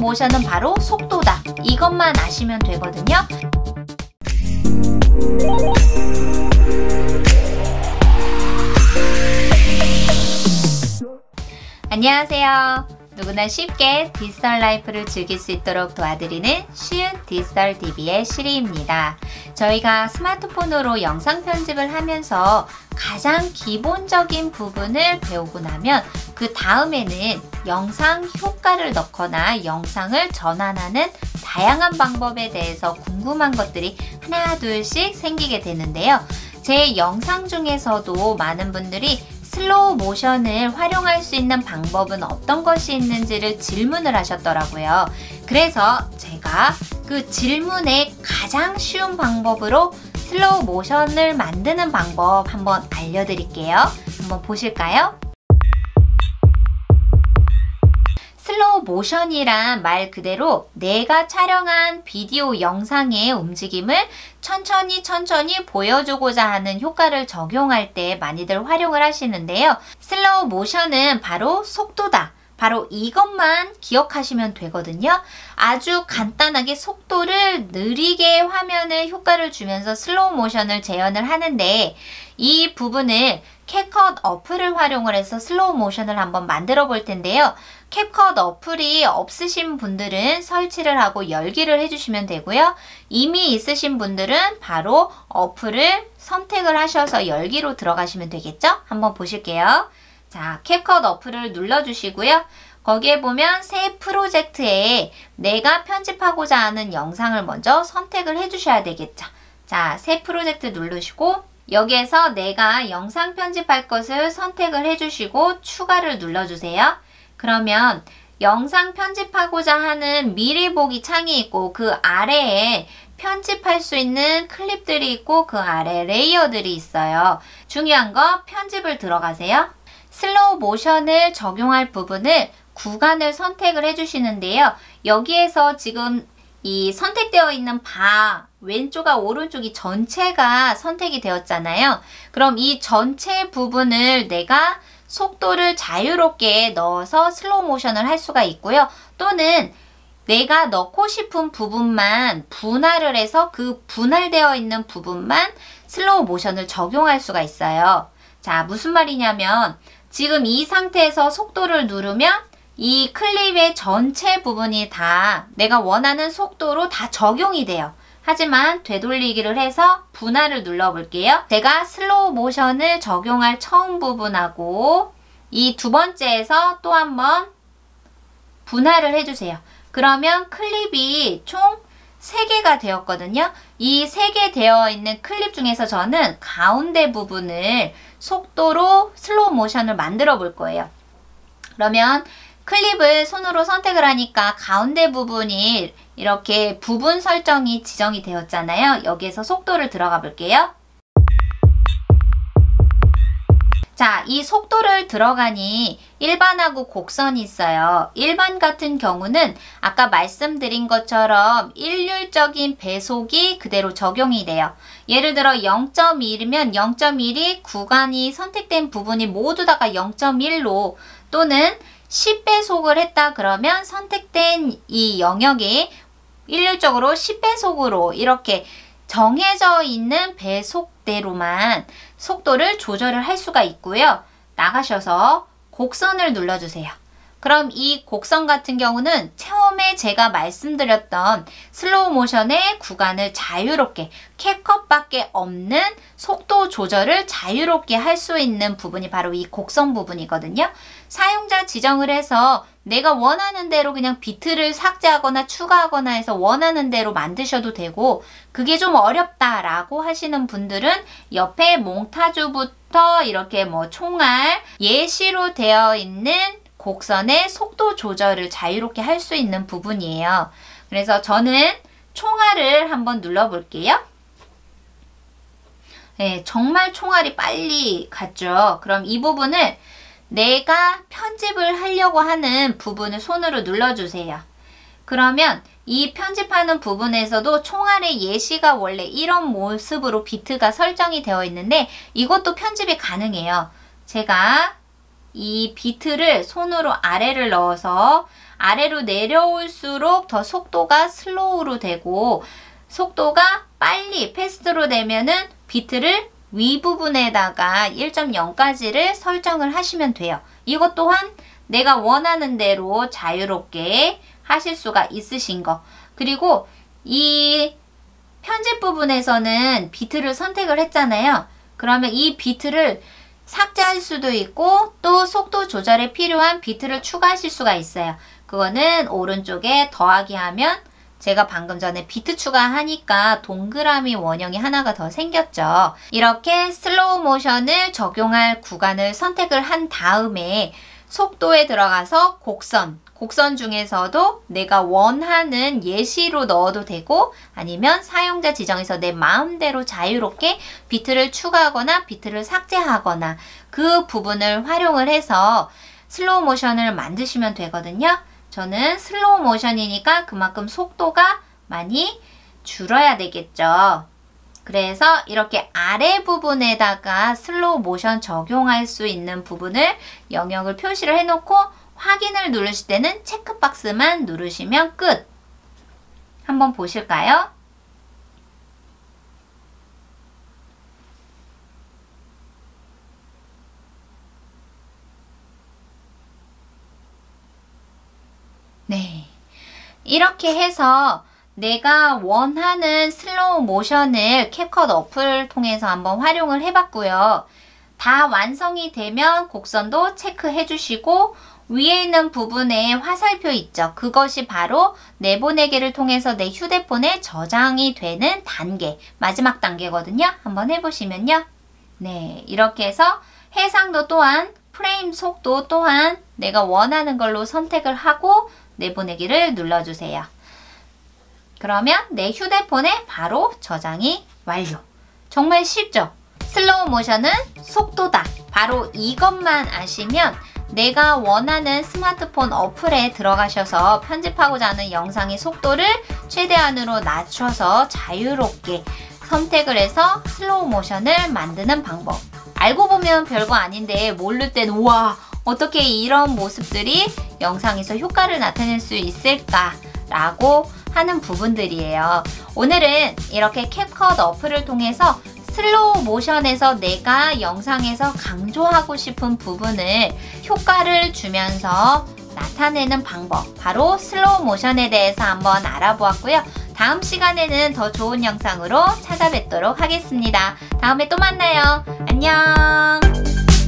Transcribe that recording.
모션은 바로 속도다. 이것만 아시면 되거든요. 안녕하세요. 누구나 쉽게 디지털 라이프를 즐길 수 있도록 도와드리는 쉬운 디지털 DB의 시리입니다. 저희가 스마트폰으로 영상 편집을 하면서 가장 기본적인 부분을 배우고 나면 그 다음에는 영상 효과를 넣거나 영상을 전환하는 다양한 방법에 대해서 궁금한 것들이 하나 둘씩 생기게 되는데요. 제 영상 중에서도 많은 분들이 슬로우 모션을 활용할 수 있는 방법은 어떤 것이 있는지를 질문을 하셨더라고요. 그래서 제가 그 질문에 가장 쉬운 방법으로 슬로우 모션을 만드는 방법 한번 알려드릴게요. 한번 보실까요? 슬로우 모션이란 말 그대로 내가 촬영한 비디오 영상의 움직임을 천천히 보여주고자 하는 효과를 적용할 때 많이들 활용을 하시는데요. 슬로우 모션은 바로 속도다. 바로 이것만 기억하시면 되거든요. 아주 간단하게 속도를 느리게 화면을 효과를 주면서 슬로우 모션을 재현을 하는데 이 부분을 캡컷 어플을 활용을 해서 슬로우 모션을 한번 만들어 볼 텐데요. 캡컷 어플이 없으신 분들은 설치를 하고 열기를 해주시면 되고요. 이미 있으신 분들은 바로 어플을 선택을 하셔서 열기로 들어가시면 되겠죠? 한번 보실게요. 자, 캡컷 어플을 눌러주시고요. 거기에 보면 새 프로젝트에 내가 편집하고자 하는 영상을 먼저 선택을 해주셔야 되겠죠. 자, 새 프로젝트 누르시고 여기에서 내가 영상 편집할 것을 선택을 해주시고 추가를 눌러주세요. 그러면 영상 편집하고자 하는 미리 보기 창이 있고 그 아래에 편집할 수 있는 클립들이 있고 그 아래 레이어들이 있어요. 중요한 거 편집을 들어가세요. 슬로우 모션을 적용할 부분을 구간을 선택을 해주시는데요. 여기에서 지금 이 선택되어 있는 바 왼쪽과 오른쪽이 전체가 선택이 되었잖아요. 그럼 이 전체 부분을 내가 속도를 자유롭게 넣어서 슬로우 모션을 할 수가 있고요. 또는 내가 넣고 싶은 부분만 분할을 해서 그 분할되어 있는 부분만 슬로우 모션을 적용할 수가 있어요. 자, 무슨 말이냐면 지금 이 상태에서 속도를 누르면 이 클립의 전체 부분이 다 내가 원하는 속도로 다 적용이 돼요. 하지만 되돌리기를 해서 분할을 눌러볼게요. 제가 슬로우 모션을 적용할 처음 부분하고 이 두 번째에서 또 한번 분할을 해주세요. 그러면 클립이 총 3개가 되었거든요. 이 3개 되어 있는 클립 중에서 저는 가운데 부분을 속도로 슬로우 모션을 만들어 볼 거예요. 그러면 클립을 손으로 선택을 하니까 가운데 부분이 이렇게 부분 설정이 지정이 되었잖아요. 여기에서 속도를 들어가 볼게요. 자, 이 속도를 들어가니 일반하고 곡선이 있어요. 일반 같은 경우는 아까 말씀드린 것처럼 일률적인 배속이 그대로 적용이 돼요. 예를 들어 0.1이면 0.1이 구간이 선택된 부분이 모두 다가 0.1로 또는 10배속을 했다 그러면 선택된 이 영역이 일률적으로 10배속으로 이렇게 정해져 있는 배속대로만 속도를 조절을 할 수가 있고요. 나가셔서 곡선을 눌러주세요. 그럼 이 곡선 같은 경우는 처음에 제가 말씀드렸던 슬로우 모션의 구간을 자유롭게 캡컷밖에 없는 속도 조절을 자유롭게 할 수 있는 부분이 바로 이 곡선 부분이거든요. 사용자 지정을 해서 내가 원하는 대로 그냥 비트를 삭제하거나 추가하거나 해서 원하는 대로 만드셔도 되고 그게 좀 어렵다라고 하시는 분들은 옆에 몽타주부터 이렇게 뭐 총알 예시로 되어 있는 곡선의 속도 조절을 자유롭게 할 수 있는 부분이에요. 그래서 저는 총알을 한번 눌러볼게요. 네, 정말 총알이 빨리 갔죠. 그럼 이 부분을 내가 편집을 하려고 하는 부분을 손으로 눌러주세요. 그러면 이 편집하는 부분에서도 총알의 예시가 원래 이런 모습으로 비트가 설정이 되어 있는데 이것도 편집이 가능해요. 제가 이 비트를 손으로 아래를 넣어서 아래로 내려올수록 더 속도가 슬로우로 되고 속도가 빨리 패스트로 되면은 비트를 윗부분에다가 1.0까지를 설정을 하시면 돼요. 이것 또한 내가 원하는 대로 자유롭게 하실 수가 있으신 거. 그리고 이 편집 부분에서는 비트를 선택을 했잖아요. 그러면 이 비트를 삭제할 수도 있고 또 속도 조절에 필요한 비트를 추가하실 수가 있어요. 그거는 오른쪽에 더하기 하면 제가 방금 전에 비트 추가하니까 동그라미 원형이 하나가 더 생겼죠. 이렇게 슬로우 모션을 적용할 구간을 선택을 한 다음에 속도에 들어가서 곡선 중에서도 내가 원하는 예시로 넣어도 되고 아니면 사용자 지정에서 내 마음대로 자유롭게 비트를 추가하거나 비트를 삭제하거나 그 부분을 활용을 해서 슬로우 모션을 만드시면 되거든요. 저는 슬로우 모션이니까 그만큼 속도가 많이 줄어야 되겠죠. 그래서 이렇게 아래 부분에다가 슬로우 모션 적용할 수 있는 부분을 영역을 표시를 해놓고 확인을 누르실 때는 체크박스만 누르시면 끝. 한번 보실까요? 네. 이렇게 해서 내가 원하는 슬로우 모션을 캡컷 어플을 통해서 한번 활용을 해봤고요. 다 완성이 되면 곡선도 체크해 주시고 위에 있는 부분에 화살표 있죠. 그것이 바로 내보내기를 통해서 내 휴대폰에 저장이 되는 단계, 마지막 단계거든요. 한번 해보시면요. 네, 이렇게 해서 해상도 또한 프레임 속도 또한 내가 원하는 걸로 선택을 하고 내보내기를 눌러주세요. 그러면 내 휴대폰에 바로 저장이 완료. 정말 쉽죠? 슬로우 모션은 속도다. 바로 이것만 아시면 내가 원하는 스마트폰 어플에 들어가셔서 편집하고자 하는 영상의 속도를 최대한으로 낮춰서 자유롭게 선택을 해서 슬로우 모션을 만드는 방법. 알고 보면 별거 아닌데 모를 땐 우와, 어떻게 이런 모습들이 영상에서 효과를 나타낼 수 있을까 라고 하는 부분들이에요. 오늘은 이렇게 캡컷 어플을 통해서 슬로우 모션에서 내가 영상에서 강조하고 싶은 부분을 효과를 주면서 나타내는 방법, 바로 슬로우 모션에 대해서 한번 알아보았고요. 다음 시간에는 더 좋은 영상으로 찾아뵙도록 하겠습니다. 다음에 또 만나요. 안녕.